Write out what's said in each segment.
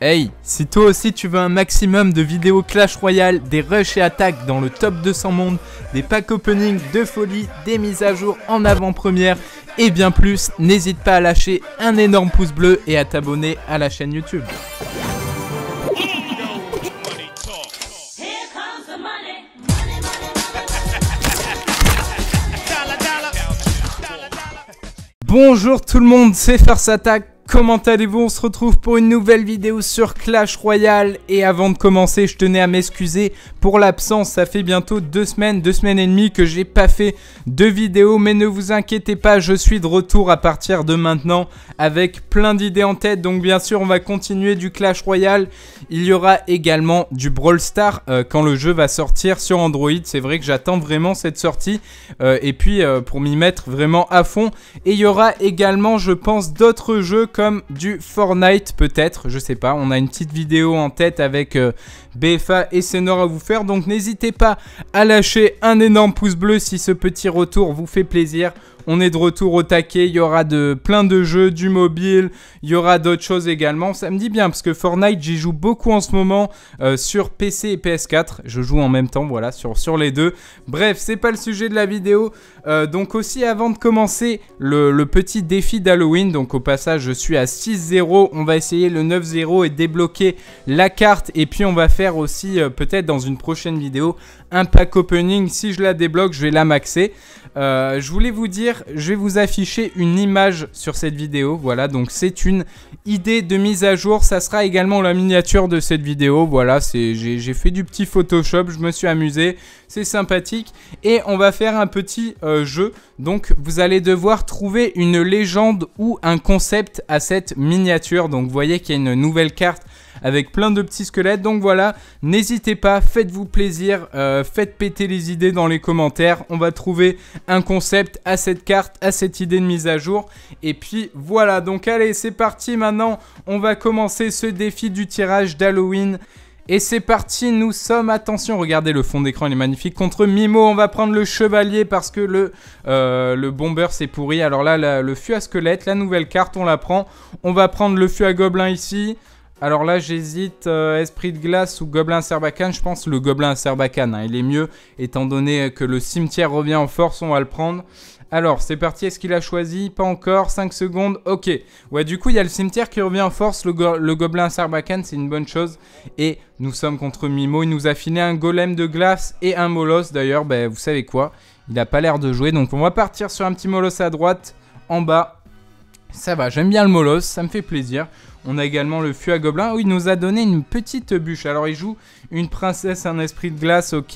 Hey, si toi aussi tu veux un maximum de vidéos Clash Royale, des rushs et attaques dans le top 200 monde, des packs opening de folie, des mises à jour en avant-première et bien plus, n'hésite pas à lâcher un énorme pouce bleu et à t'abonner à la chaîne YouTube. Bonjour tout le monde, c'est First Attack. Comment allez-vous? On se retrouve pour une nouvelle vidéo sur Clash Royale. Et avant de commencer, je tenais à m'excuser pour l'absence. Ça fait bientôt 2 semaines et demie que j'ai pas fait de vidéo. Mais ne vous inquiétez pas, je suis de retour à partir de maintenant avec plein d'idées en tête. Donc bien sûr, on va continuer du Clash Royale. Il y aura également du Brawl Stars quand le jeu va sortir sur Android. C'est vrai que j'attends vraiment cette sortie. Et puis pour m'y mettre vraiment à fond. Et il y aura également, je pense, d'autres jeux comme du Fortnite peut-être, je sais pas. On a une petite vidéo en tête avec BFA et Senor à vous faire. Donc n'hésitez pas à lâcher un énorme pouce bleu si ce petit retour vous fait plaisir. On est de retour au taquet, il y aura plein de jeux, du mobile, il y aura d'autres choses également. Ça me dit bien parce que Fortnite, j'y joue beaucoup en ce moment sur PC et PS4. Je joue en même temps, voilà, sur les deux. Bref, c'est pas le sujet de la vidéo. Donc aussi, avant de commencer, le petit défi d'Halloween. Donc au passage, je suis à 6-0. On va essayer le 9-0 et débloquer la carte. Et puis on va faire aussi, peut-être dans une prochaine vidéo, un pack opening. Si je la débloque, je vais la maxer. Je voulais vous dire, je vais vous afficher une image sur cette vidéo. Voilà, donc c'est une idée de mise à jour. Ça sera également la miniature de cette vidéo. Voilà, j'ai fait du petit Photoshop, je me suis amusé. C'est sympathique. Et on va faire un petit jeu. Donc vous allez devoir trouver une légende ou un concept à cette miniature. Donc vous voyez qu'il y a une nouvelle carte avec plein de petits squelettes. Donc voilà, n'hésitez pas, faites-vous plaisir, faites péter les idées dans les commentaires. On va trouver un concept à cette carte, à cette idée de mise à jour. Et puis voilà, donc allez, c'est parti. Maintenant, on va commencer ce défi du tirage d'Halloween. Et c'est parti, nous sommes, attention, regardez le fond d'écran, il est magnifique. Contre Mimo, on va prendre le chevalier parce que le bomber c'est pourri. Alors là, le fût à squelette, la nouvelle carte, on la prend. On va prendre le fût à gobelin ici. Alors là, j'hésite, esprit de glace ou gobelin à Sarbacane. Je pense le gobelin à Sarbacane, hein, il est mieux. Étant donné que le cimetière revient en force, on va le prendre. Alors, c'est parti, est-ce qu'il a choisi? Pas encore, 5 secondes, ok. Ouais, du coup, il y a le cimetière qui revient en force. Le gobelin à Sarbacane, c'est une bonne chose. Et nous sommes contre Mimo. Il nous a filé un golem de glace et un molosse. D'ailleurs, ben, vous savez quoi? Il n'a pas l'air de jouer. Donc, on va partir sur un petit molosse à droite, en bas. Ça va, j'aime bien le molosse, ça me fait plaisir. On a également le fût à gobelin. Oh, il nous a donné une petite bûche. Alors, il joue une princesse, un esprit de glace, ok.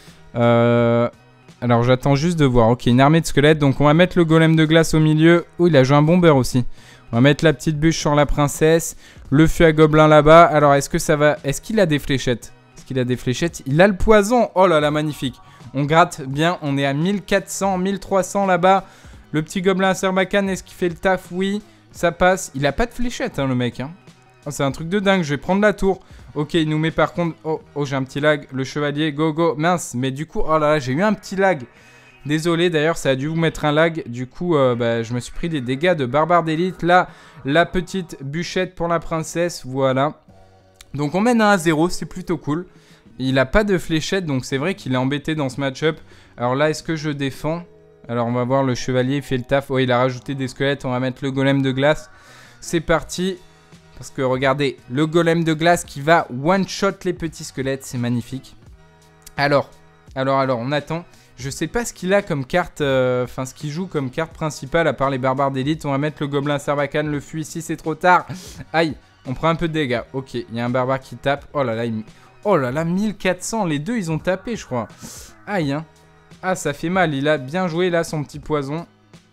Alors, j'attends juste de voir. Ok, une armée de squelettes. Donc, on va mettre le golem de glace au milieu. Oh, il a joué un bomber aussi. On va mettre la petite bûche sur la princesse. Le fût à gobelin là-bas. Alors, est-ce que ça va... Est-ce qu'il a des fléchettes? Est-ce qu'il a des fléchettes? Il a le poison. Oh là là, magnifique. On gratte bien. On est à 1400, 1300 là-bas. Le petit gobelin à Sarbacane, est-ce qu'il fait le taf? Oui, ça passe. Il a pas de fléchette, hein, le mec. Hein. Oh, c'est un truc de dingue. Je vais prendre la tour. Ok, il nous met par contre... Oh, j'ai un petit lag. Le chevalier, go, go. Mince, mais du coup... Oh là là, j'ai eu un petit lag. Désolé, d'ailleurs, ça a dû vous mettre un lag. Du coup, je me suis pris des dégâts de barbare d'élite. Là, la petite bûchette pour la princesse. Voilà. Donc, on mène à 1-0. C'est plutôt cool. Il a pas de fléchette, donc c'est vrai qu'il est embêté dans ce match-up. Alors là, est-ce que je défends? Alors, on va voir, le chevalier fait le taf. Oh, il a rajouté des squelettes. On va mettre le golem de glace. C'est parti. Parce que, regardez, le golem de glace qui va one-shot les petits squelettes. C'est magnifique. Alors, on attend. Je sais pas ce qu'il a comme carte, ce qu'il joue comme carte principale, à part les barbares d'élite. On va mettre le gobelin à Sarbacane. Le fût ici, c'est trop tard. Aïe, on prend un peu de dégâts. Ok, il y a un barbare qui tape. Oh là là, oh là là, 1400. Les deux, ils ont tapé, je crois. Aïe, hein. Ah, ça fait mal. Il a bien joué, là, son petit poison.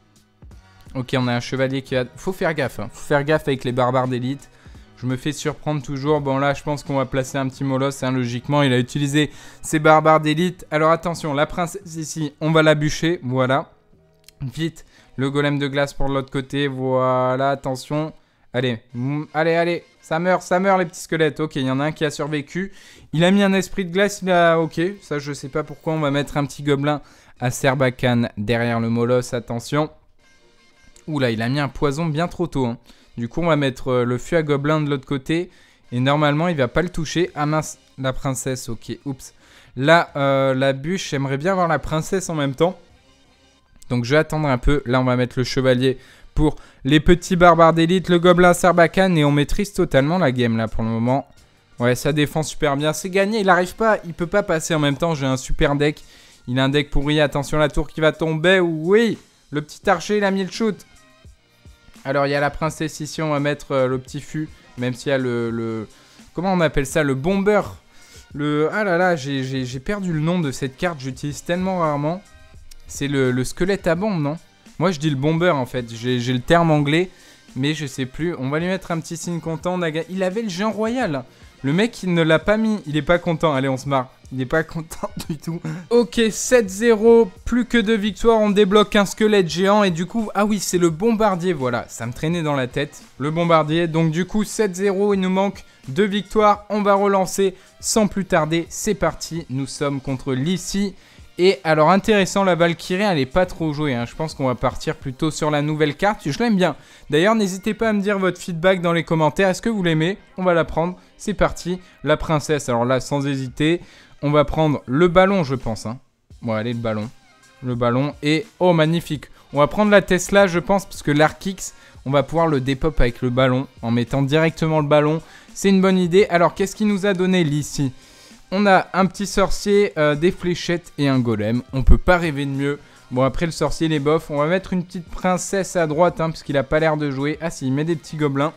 Ok, on a un chevalier qui a... Faut faire gaffe, hein. Faut faire gaffe avec les barbares d'élite. Je me fais surprendre toujours. Bon, là, je pense qu'on va placer un petit molosse, hein, logiquement. Il a utilisé ses barbares d'élite. Alors, attention, la princesse ici, on va la bûcher. Voilà. Vite, le golem de glace pour l'autre côté. Voilà, attention. Allez, allez. Ça meurt, les petits squelettes. Ok, il y en a un qui a survécu. Il a mis un esprit de glace. Il a... Ok, ça, je sais pas pourquoi. On va mettre un petit gobelin à Sarbacane derrière le molosse. Attention. Oula, il a mis un poison bien trop tôt. Hein. Du coup, on va mettre le fût à gobelin de l'autre côté. Et normalement, il va pas le toucher. Ah mince, la princesse, ok, oups. Là, la bûche, j'aimerais bien voir la princesse en même temps. Donc, je vais attendre un peu. Là, on va mettre le chevalier pour les petits barbares d'élite, le gobelin Sarbacane. Et on maîtrise totalement la game, là, pour le moment. Ouais, ça défend super bien. C'est gagné, il arrive pas, il peut pas passer en même temps. J'ai un super deck. Il a un deck pourri. Attention, la tour qui va tomber. Oui, le petit archer, il a mis le shoot. Alors, il y a la princesse ici. On va mettre le petit fût. Même s'il y a le... Comment on appelle ça? Le bomber. Ah là là, j'ai perdu le nom de cette carte. J'utilise tellement rarement. C'est le squelette à bombe, non? Moi, je dis le bomber, en fait. J'ai le terme anglais. Mais je sais plus. On va lui mettre un petit signe content. Il avait le géant royal. Le mec, il ne l'a pas mis. Il est pas content. Allez, on se marre. Il n'est pas content du tout. Ok, 7-0. Plus que 2 victoires. On débloque un squelette géant. Et du coup, ah oui, c'est le bombardier. Voilà, ça me traînait dans la tête. Le bombardier. Donc du coup, 7-0. Il nous manque 2 victoires. On va relancer sans plus tarder. C'est parti. Nous sommes contre Lissy. Et alors intéressant, la Valkyrie, elle est pas trop jouée. Hein. Je pense qu'on va partir plutôt sur la nouvelle carte. Je l'aime bien. D'ailleurs, n'hésitez pas à me dire votre feedback dans les commentaires. Est-ce que vous l'aimez? On va la prendre. C'est parti. La princesse, alors là, sans hésiter, on va prendre le ballon, je pense. Hein. Bon, allez, le ballon. Le ballon. Et, oh, magnifique. On va prendre la Tesla, je pense, parce que l'Arkix, on va pouvoir le dépop avec le ballon. En mettant directement le ballon. C'est une bonne idée. Alors, qu'est-ce qu'il nous a donné, ici? On a un petit sorcier, des fléchettes et un golem. On peut pas rêver de mieux. Bon, après, le sorcier, il est bof. On va mettre une petite princesse à droite, hein, parce qu'il a pas l'air de jouer. Ah, si, il met des petits gobelins.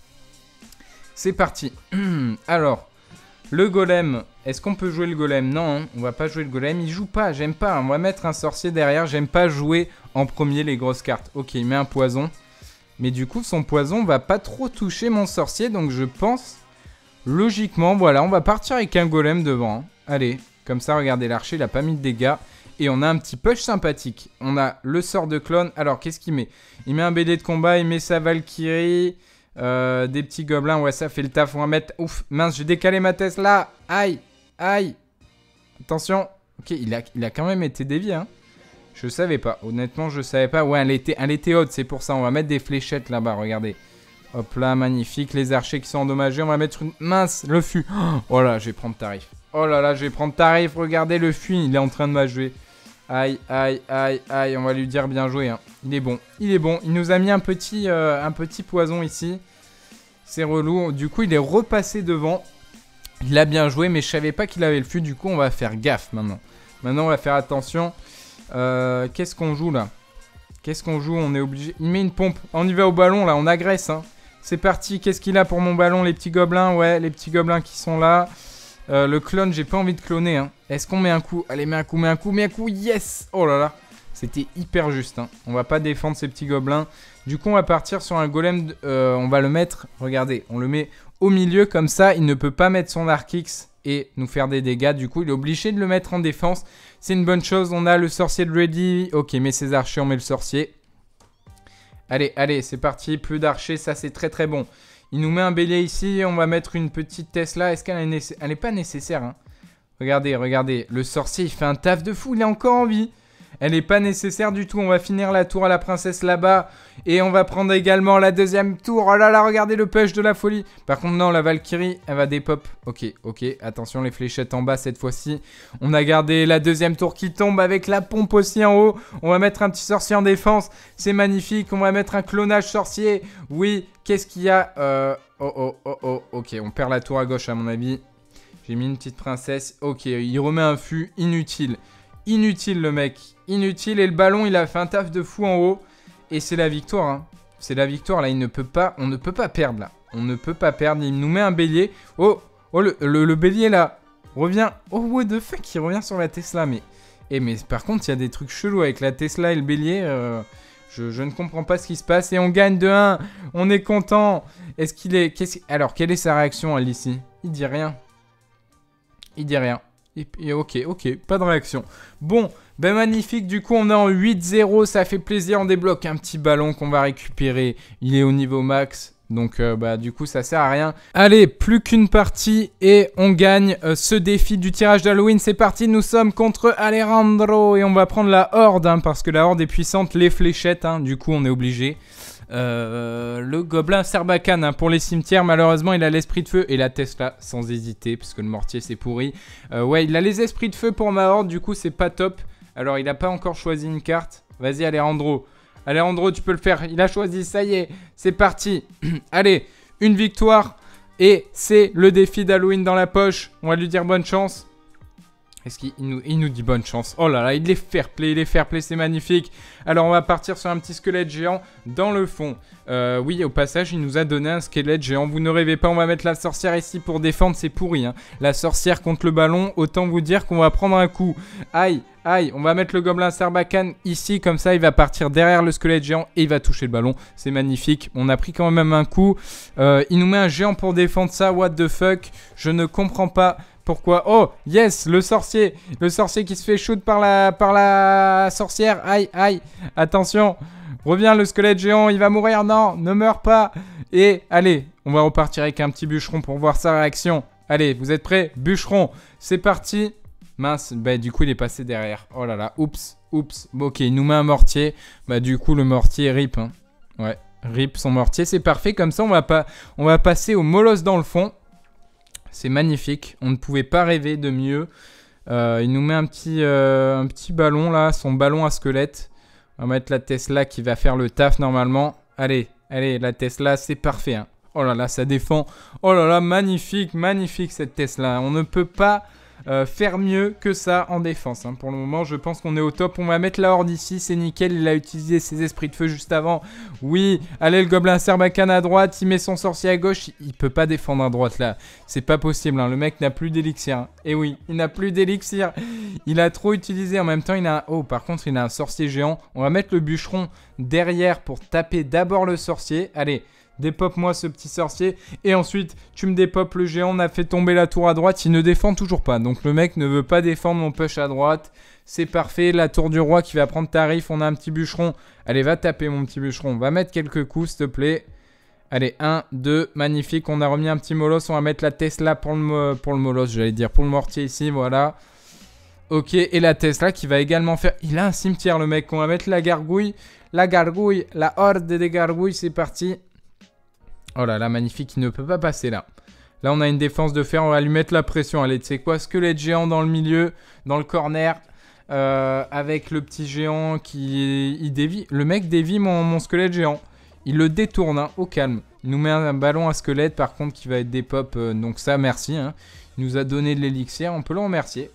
C'est parti. Alors, le golem. Est-ce qu'on peut jouer le golem? Non, hein, on va pas jouer le golem. Il joue pas, j'aime pas. On va mettre un sorcier derrière. J'aime pas jouer en premier les grosses cartes. Ok, il met un poison. Mais du coup, son poison va pas trop toucher mon sorcier. Donc, je pense... Logiquement, voilà, on va partir avec un golem devant. Hein. Allez, comme ça, regardez, l'archer, il a pas mis de dégâts. Et on a un petit push sympathique. On a le sort de clone. Alors, qu'est-ce qu'il met? Il met un BD de combat, il met sa Valkyrie, des petits gobelins. Ouais, ça fait le taf. On va mettre... Ouf, mince, j'ai décalé ma Tesla. Aïe, aïe. Attention. Ok, il a quand même été dévié. Hein. Je savais pas. Honnêtement, je savais pas. Ouais, elle était haute, c'est pour ça. On va mettre des fléchettes là-bas, regardez. Hop là, magnifique. Les archers qui sont endommagés. On va mettre une... Mince, le fût. Oh là, je vais prendre tarif. Oh là là, je vais prendre tarif. Regardez le fût, il est en train de m'ajouer. Aïe, aïe, aïe, aïe. On va lui dire bien joué. Hein. Il est bon. Il est bon. Il nous a mis un petit poison ici. C'est relou. Du coup, il est repassé devant. Il a bien joué, mais je savais pas qu'il avait le fût. Du coup, on va faire gaffe maintenant. Maintenant, on va faire attention. Qu'est-ce qu'on joue là? Qu'est-ce qu'on joue? On est obligé. Il met une pompe. On y va au ballon là. On agresse. Hein. C'est parti. Qu'est-ce qu'il a pour mon ballon? Les petits gobelins. Ouais, les petits gobelins qui sont là. Le clone, j'ai pas envie de cloner. Hein. Est-ce qu'on met un coup? Allez, mets un coup, mets un coup, mets un coup. Yes! Oh là là. C'était hyper juste. Hein. On va pas défendre ces petits gobelins. Du coup, on va partir sur un golem. On va le mettre. Regardez, on le met au milieu comme ça. Il ne peut pas mettre son Arc-X et nous faire des dégâts. Du coup, il est obligé de le mettre en défense. C'est une bonne chose. On a le sorcier de ready. Ok, mais ses archers, on met le sorcier. Allez, allez, c'est parti. Plus d'archers, ça c'est très très bon. Il nous met un bélier ici. On va mettre une petite Tesla. Est-ce qu'elle est pas nécessaire hein? Regardez, regardez. Le sorcier, il fait un taf de fou. Il est encore en vie. Elle n'est pas nécessaire du tout. On va finir la tour à la princesse là-bas. Et on va prendre également la deuxième tour. Oh là là, regardez le push de la folie. Par contre, non, la Valkyrie, elle va dépop. Ok, ok. Attention, les fléchettes en bas cette fois-ci. On a gardé la deuxième tour qui tombe avec la pompe aussi en haut. On va mettre un petit sorcier en défense. C'est magnifique. On va mettre un clonage sorcier. Oui, qu'est-ce qu'il y a Ok, on perd la tour à gauche à mon avis. J'ai mis une petite princesse. Ok, il remet un fût inutile. Inutile le mec, inutile. Et le ballon, il a fait un taf de fou en haut. Et c'est la victoire. Hein. C'est la victoire là. On ne peut pas perdre là. On ne peut pas perdre. Il nous met un bélier. Oh, oh le bélier là. Revient. Oh, what the fuck, il revient sur la Tesla. Mais par contre, il y a des trucs chelous avec la Tesla et le bélier. Je ne comprends pas ce qui se passe. Et on gagne de 1. On est content. Est-ce qu'il est... Alors, quelle est sa réaction, Alicie? Il dit rien. Il dit rien. Et ok, pas de réaction. Bon, ben magnifique, du coup on est en 8-0, ça fait plaisir, on débloque un petit ballon qu'on va récupérer. Il est au niveau max, donc bah du coup ça sert à rien. Allez, plus qu'une partie et on gagne ce défi du tirage d'Halloween. C'est parti, nous sommes contre Alejandro et on va prendre la horde, hein, parce que la horde est puissante, les fléchettes, hein, du coup on est obligé. Le gobelin Sarbacane, hein, pour les cimetières, malheureusement il a l'esprit de feu et la Tesla sans hésiter puisque le mortier c'est pourri. Ouais, il a les esprits de feu pour ma horde, du coup c'est pas top. Alors il a pas encore choisi une carte. Vas-y Alejandro. Alejandro, tu peux le faire, il a choisi, ça y est, c'est parti. Allez, une victoire et c'est le défi d'Halloween dans la poche. On va lui dire bonne chance. Est-ce qu'il nous dit bonne chance? Oh là là, il est fair play, c'est magnifique. Alors on va partir sur un petit squelette géant dans le fond. Oui, au passage, il nous a donné un squelette géant. Vous ne rêvez pas, on va mettre la sorcière ici pour défendre, c'est pourri. Hein. La sorcière contre le ballon, autant vous dire qu'on va prendre un coup. Aïe, aïe, on va mettre le gobelin Sarbacane ici, comme ça il va partir derrière le squelette géant et il va toucher le ballon. C'est magnifique, on a pris quand même un coup. Il nous met un géant pour défendre ça, what the fuck. Je ne comprends pas. Pourquoi? Oh, yes, le sorcier qui se fait shoot par la sorcière. Aïe, aïe, attention. Reviens le squelette géant, il va mourir. Non, ne meurs pas. Et allez, on va repartir avec un petit bûcheron pour voir sa réaction. Allez, vous êtes prêts? Bûcheron, c'est parti. Mince, bah du coup il est passé derrière. Oh là là, oups. Bon, ok, il nous met un mortier. Bah du coup le mortier rip. Hein. Ouais, rip son mortier, c'est parfait. Comme ça on va passer au molosse dans le fond. C'est magnifique, on ne pouvait pas rêver de mieux. Il nous met un petit ballon là, son ballon à squelette. On va mettre la Tesla qui va faire le taf normalement. Allez, la Tesla, c'est parfait. Hein. Oh là là, ça défend. Oh là là, magnifique cette Tesla. On ne peut pas faire mieux que ça en défense. Hein. Pour le moment, je pense qu'on est au top. On va mettre la horde ici, c'est nickel. Il a utilisé ses esprits de feu juste avant. Oui, allez, le gobelin Sarbacane à droite. Il met son sorcier à gauche. Il peut pas défendre à droite là. C'est pas possible. Hein. Le mec n'a plus d'élixir. Hein. Et oui, il n'a plus d'élixir. Il a trop utilisé. En même temps, il a un... Oh, par contre, il a un sorcier géant. On va mettre le bûcheron derrière pour taper d'abord le sorcier. Allez. Dépop-moi ce petit sorcier. Et ensuite, tu me dépopes le géant. On a fait tomber la tour à droite. Il ne défend toujours pas. Donc, le mec ne veut pas défendre mon push à droite. C'est parfait. La tour du roi qui va prendre tarif. On a un petit bûcheron. Allez, va taper mon petit bûcheron. On va mettre quelques coups, s'il te plaît. Allez, 1, 2. Magnifique. On a remis un petit molosse. On va mettre la Tesla pour le molosse. J'allais dire pour le mortier ici. Voilà. Ok. Et la Tesla qui va également faire... Il a un cimetière, le mec. On va mettre la gargouille. La horde des gargouilles. C'est parti. Oh là là, magnifique, il ne peut pas passer là. Là, on a une défense de fer, on va lui mettre la pression. Allez, tu sais quoi, squelette géant dans le milieu, dans le corner, avec le petit géant qui... Il dévie. Le mec dévie mon squelette géant. Il le détourne, hein, au calme. Il nous met un ballon à squelette, par contre, qui va être des pop. Donc ça, merci. Hein. Il nous a donné de l'élixir, on peut le remercier.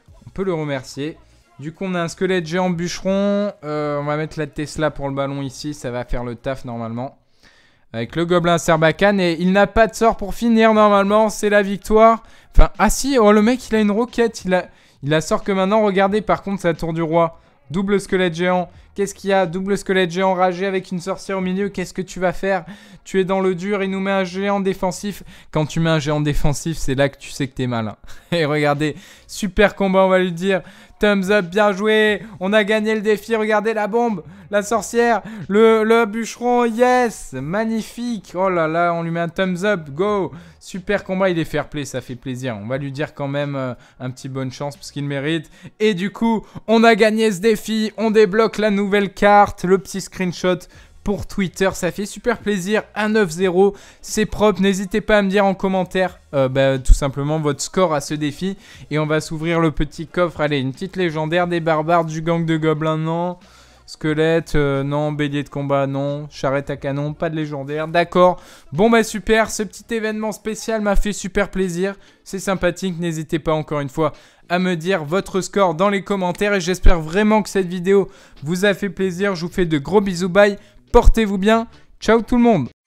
Du coup, on a un squelette géant bûcheron. On va mettre la Tesla pour le ballon ici, ça va faire le taf normalement. Avec le gobelin Sarbacane et il n'a pas de sort pour finir normalement, c'est la victoire. Enfin, ah si, oh le mec il a une roquette, il a sort que maintenant, regardez par contre sa tour du roi. Double squelette géant, qu'est-ce qu'il y a? Double squelette géant ragé avec une sorcière au milieu, qu'est-ce que tu vas faire? Tu es dans le dur, il nous met un géant défensif. Quand tu mets un géant défensif, c'est là que tu sais que t'es malin. Et regardez, super combat on va lui dire. Thumbs up, bien joué. On a gagné le défi, regardez la bombe. La sorcière, le bûcheron, yes. Magnifique. Oh là là, on lui met un thumbs up, go. Super combat, il est fair play, ça fait plaisir. On va lui dire quand même un petit bonne chance parce qu'il mérite. Et du coup, on a gagné ce défi. On débloque la nouvelle carte, le petit screenshot pour Twitter, ça fait super plaisir. 1-9-0, c'est propre. N'hésitez pas à me dire en commentaire tout simplement votre score à ce défi. Et on va s'ouvrir le petit coffre. Allez, une petite légendaire des barbares du gang de gobelins, non. Squelette, non. Bélier de combat, non. Charrette à canon, pas de légendaire. D'accord. Bon, bah super. Ce petit événement spécial m'a fait super plaisir. C'est sympathique. N'hésitez pas encore une fois à me dire votre score dans les commentaires. Et j'espère vraiment que cette vidéo vous a fait plaisir. Je vous fais de gros bisous. Bye. Portez-vous bien. Ciao tout le monde.